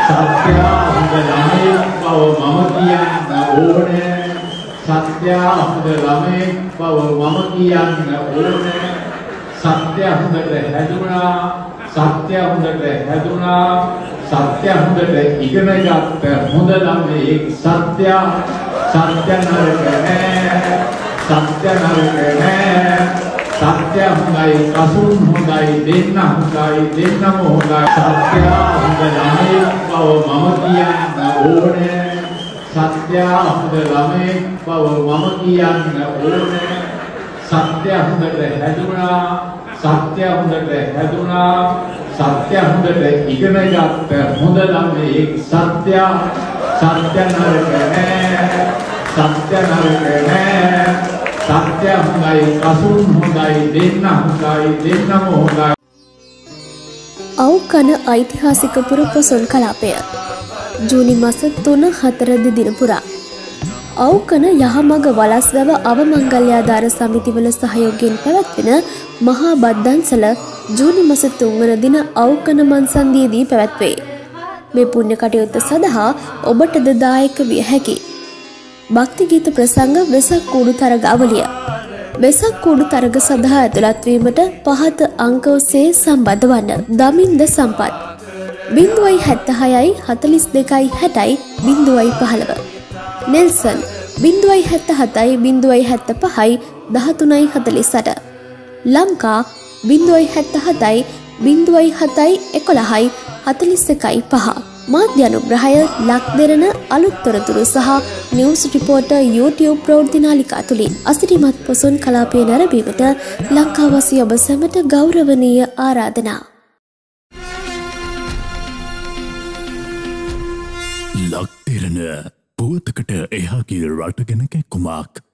සත්‍ය හොඳ ළමෙක් බව මම කියන්න ඕනේ. සත්‍ය හොඳ ළමෙක් බව මම කියන්න ඕනේ. සත්‍ය හොඳට හැදුනා. සත්‍ය හොඳට හැදුනා. සත්‍ය හොඳට ඉගෙන ගත්ත හොඳ ළමෙක්. සත්‍ය නරක නෑ. සත්‍ය නරක නෑ. සත්‍ය හොඳයි, කසුන් හොඳයි, දෙන්න හොඳයි, දෙන්නම හොඳයි. සත්‍ය හොඳ ළමෙක් බව මම කියන්න ඕනේ. සත්‍ය හොඳ ළමෙක් බව මම කියන්න ඕනේ. සත්‍ය හොඳට හැදුනා. සත්‍ය හොඳට හැදුනා. සත්‍ය හොඳට ඉගෙන ගත්ත හොඳ ළමෙක්. සත්‍ය නරක නෑ. සත්‍ය නරක නෑ. සත්‍ය හොඳයි, කසුන් හොඳයි, දෙන්න හොඳයි, දෙන්නම හොඳයි. අවකන ඓතිහාසික පුරපොසොන් කලාපය ජූනි මාස 3-4 දින පුරා අවකන යහමග වලස්වැව අවමංගල්‍යාධාර සමිතිවල සහයෝගයෙන් පැවැත්වෙන මහා බද්දන්සල ජූනි මාස 3 වන දින අවකන මන්සන්දියේදී පැවැත්වේ. මේ පුණ්‍ය කටයුත්ත සඳහා ඔබටද දායක විය හැකි. භක්ති ගීත ප්‍රසංග වෙසක් කූඩු තරගාවලිය. වෙසක් කූඩු තරග සඳහා ඇතුළත් වීමට පහත අංක ඔස්සේ සම්බන්ධ වන්න. දමින්ද සම්පත් 076 42 60 015. නෙල්සන් 077 075 1348. ලංකා 077 07 11 41 මාධ්‍ය අනුග්‍රහය ලක්දෙරණ අලුත් තොරතුරු සහ නිවුස් රිපෝටර් YouTube ප්‍රවෘත්ති නාලිකා තුලින් අසිරිමත් පොසොන් කලාපය නැරඹීමට ලංකාවාසී ඔබ සැමට ගෞරවනීය ආරාධනා. ලක්දෙරණ පුවතකට එහාගේ රට ගැන කැක්කුමක්.